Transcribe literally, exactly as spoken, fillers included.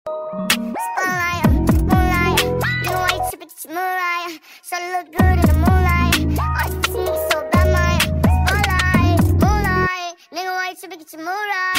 Spotlight, moonlight, you know why you tripping, get your Mariah. Shawty look good in the moonlight. All you see niggas so bad, Maya. Spotlight, moonlight, nigga why you tripping, get your Mariah.